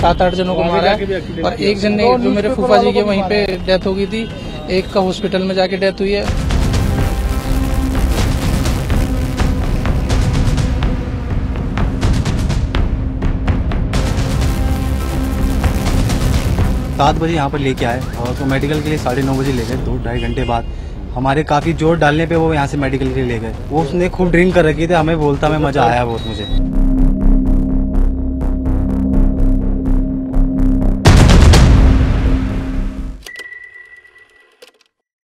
7-8 जनों को मारा है और एक जन ने जो मेरे फूफा जी के वहीं पे डेथ हो गई थी, एक का हॉस्पिटल में जाके डेथ हुई है। सात बजे यहाँ पर लेके आए और तो मेडिकल के लिए 9:30 बजे ले गए। 2-2.5 घंटे बाद हमारे काफी जोर डालने पे वो यहाँ से मेडिकल के लिए ले गए। वो उसने खूब ड्रिंक कर रखी थी, हमें बोलता मैं मजा आया बहुत मुझे।